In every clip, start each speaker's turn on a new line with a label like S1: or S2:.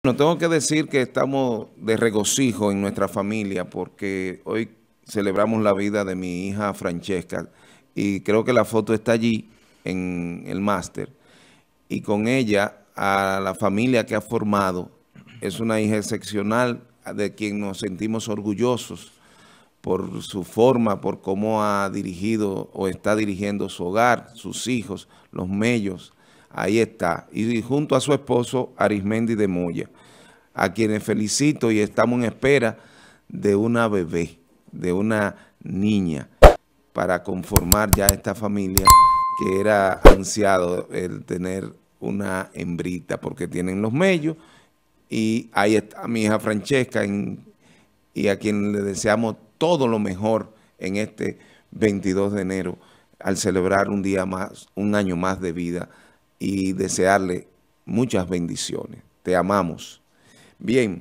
S1: No tengo que decir que estamos de regocijo en nuestra familia porque hoy celebramos la vida de mi hija Francesca y creo que la foto está allí en el máster y con ella a la familia que ha formado. Es una hija excepcional de quien nos sentimos orgullosos por su forma, por cómo ha dirigido o está dirigiendo su hogar, sus hijos, los mellos. Ahí está, y junto a su esposo Arismendi de Moya, a quienes felicito y estamos en espera de una bebé, de una niña, para conformar ya esta familia que era ansiado el tener una hembrita, porque tienen los mellos, y ahí está mi hija Francesca, y a quien le deseamos todo lo mejor en este 22 de enero, al celebrar un día más, un año más de vida, y desearle muchas bendiciones. Te amamos. Bien,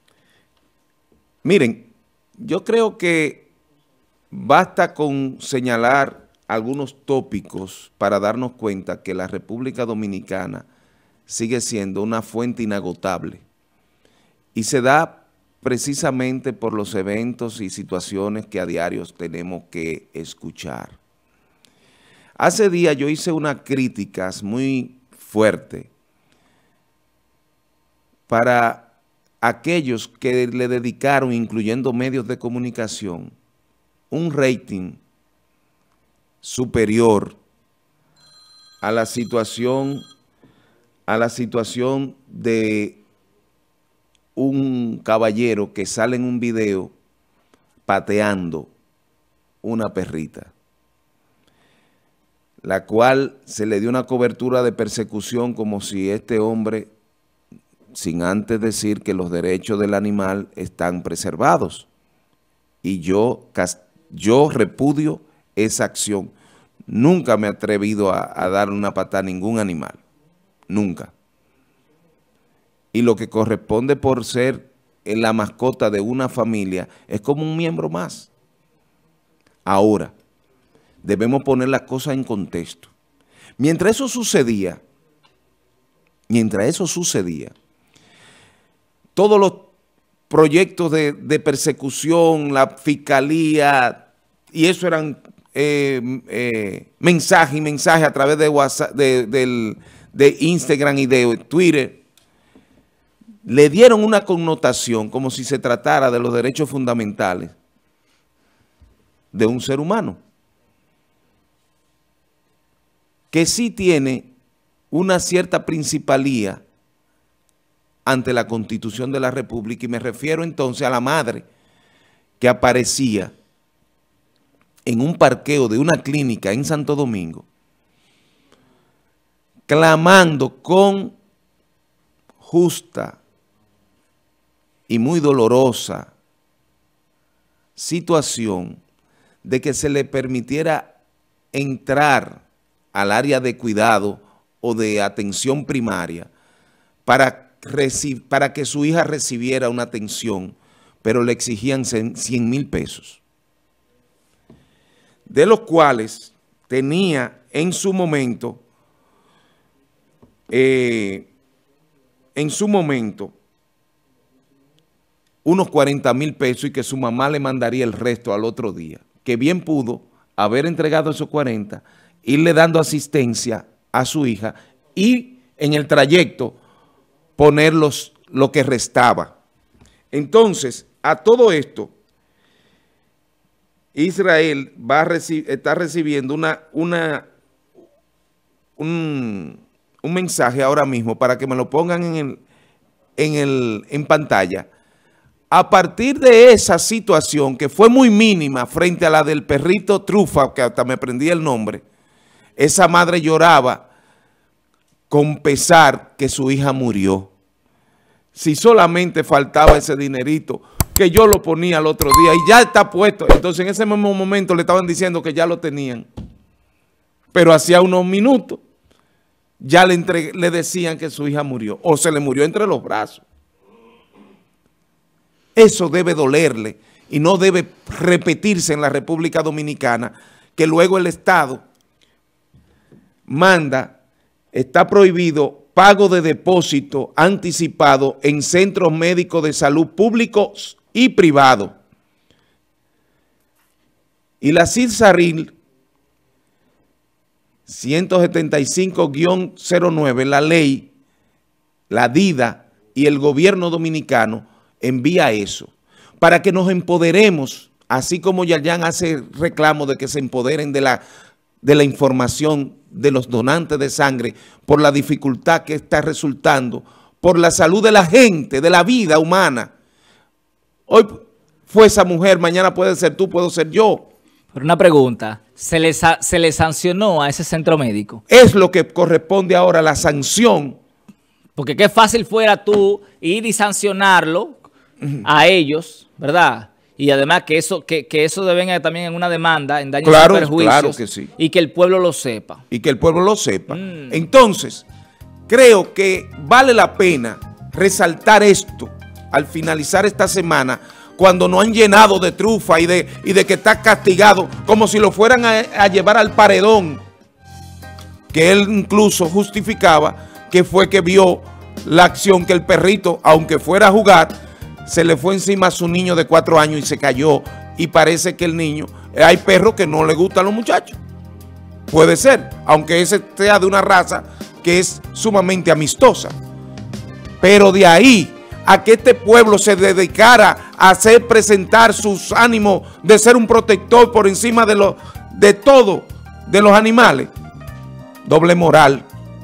S1: miren, yo creo que basta con señalar algunos tópicos para darnos cuenta que la República Dominicana sigue siendo una fuente inagotable y se da precisamente por los eventos y situaciones que a diario tenemos que escuchar. Hace días yo hice unas críticas muy fuertes para aquellos que le dedicaron, incluyendo medios de comunicación, un rating superior a la situación de un caballero que sale en un video pateando una perrita, la cual se le dio una cobertura de persecución como si este hombre, sin antes decir que los derechos del animal están preservados. Y yo repudio esa acción. Nunca me he atrevido a dar una patada a ningún animal. Nunca. Y lo que corresponde por ser la mascota de una familia es como un miembro más. Ahora, debemos poner las cosas en contexto. Mientras eso sucedía, todos los proyectos de persecución, la fiscalía, y eso eran mensajes a través de WhatsApp, de Instagram y de Twitter, le dieron una connotación como si se tratara de los derechos fundamentales de un ser humano, que sí tiene una cierta principalía ante la Constitución de la República, y me refiero entonces a la madre que aparecía en un parqueo de una clínica en Santo Domingo, clamando con justa y muy dolorosa situación de que se le permitiera entrar al área de cuidado o de atención primaria para que su hija recibiera una atención, pero le exigían 100,000 pesos, de los cuales tenía en su momento unos 40,000 pesos y que su mamá le mandaría el resto al otro día, que bien pudo haber entregado esos 40, irle dando asistencia a su hija y en el trayecto poner lo que restaba. Entonces, a todo esto, Israel está recibiendo un mensaje ahora mismo para que me lo pongan en pantalla. A partir de esa situación que fue muy mínima frente a la del perrito Trufa, que hasta me aprendí el nombre, esa madre lloraba con pesar que su hija murió. Si solamente faltaba ese dinerito, que yo lo ponía el otro día y ya está puesto. Entonces en ese mismo momento le estaban diciendo que ya lo tenían. Pero hacía unos minutos ya le decían que su hija murió o se le murió entre los brazos. Eso debe dolerle y no debe repetirse en la República Dominicana, que luego el Estado manda, está prohibido pago de depósito anticipado en centros médicos de salud públicos y privados. Y la CID-SARIL 175-09, la ley, la DIDA y el gobierno dominicano envía eso para que nos empoderemos, así como Yayan hace reclamo de que se empoderen de la información de los donantes de sangre por la dificultad que está resultando, por la salud de la gente, de la vida humana. Hoy fue esa mujer, mañana puede ser tú, puedo ser yo.
S2: Pero una pregunta, ¿se le sancionó a ese centro médico?
S1: Es lo que corresponde ahora, la sanción.
S2: Porque qué fácil fuera tú ir y sancionarlo a ellos, ¿verdad? Y además que eso devenga también en una demanda, en daños y perjuicios.
S1: Claro que sí.
S2: Y que el pueblo lo sepa.
S1: Y que el pueblo lo sepa. Entonces, creo que vale la pena resaltar esto al finalizar esta semana, cuando nos han llenado de trufa y de que está castigado, como si lo fueran a llevar al paredón, que él incluso justificaba que fue que vio la acción que el perrito, aunque fuera a jugar, se le fue encima a su niño de 4 años y se cayó, y parece que el niño, hay perros que no le gustan a los muchachos, puede ser, aunque ese sea de una raza que es sumamente amistosa, pero de ahí a que este pueblo se dedicara a hacer presentar sus ánimos de ser un protector por encima de todo, de los animales, doble moral.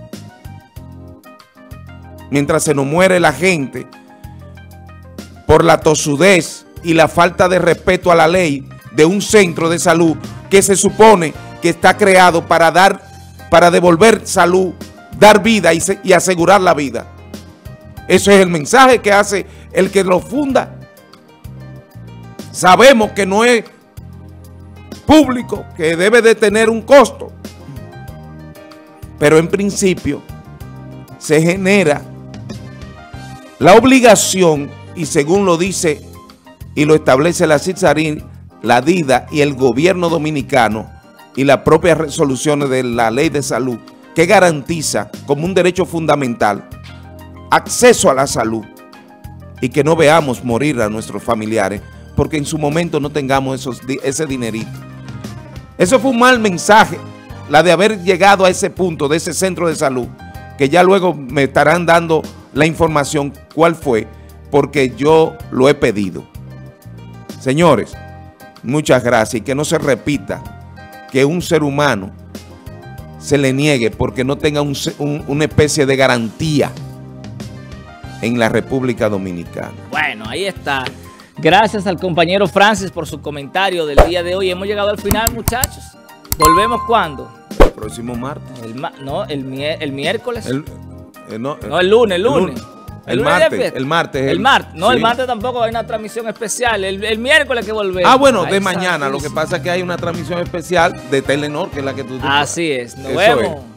S1: Mientras se nos muere la gente por la tosudez y la falta de respeto a la ley de un centro de salud que se supone que está creado para devolver salud, dar vida y asegurar la vida. Ese es el mensaje que hace el que lo funda. Sabemos que no es público, que debe de tener un costo, pero en principio se genera la obligación, y según lo dice y lo establece la CID-SARIL, la DIDA y el gobierno dominicano y las propias resoluciones de la ley de salud, que garantiza como un derecho fundamental acceso a la salud y que no veamos morir a nuestros familiares porque en su momento no tengamos ese dinerito. Eso fue un mal mensaje, la de haber llegado a ese punto de ese centro de salud, que ya luego me estarán dando la información cuál fue, porque yo lo he pedido. Señores, muchas gracias, y que no se repita que un ser humano se le niegue porque no tenga una especie de garantía en la República Dominicana.
S2: Bueno, ahí está. Gracias al compañero Francis por su comentario del día de hoy. Hemos llegado al final, muchachos. ¿Volvemos cuándo?
S1: El próximo martes.
S2: El miércoles.
S1: No,
S2: el lunes.
S1: El martes.
S2: El martes. No, sí. El martes tampoco hay una transmisión especial. El miércoles que volvemos.
S1: Ah, bueno, de mañana. Lo que pasa es que hay una transmisión especial de Telenor, que es la que tú...
S2: Así es. Nos vemos.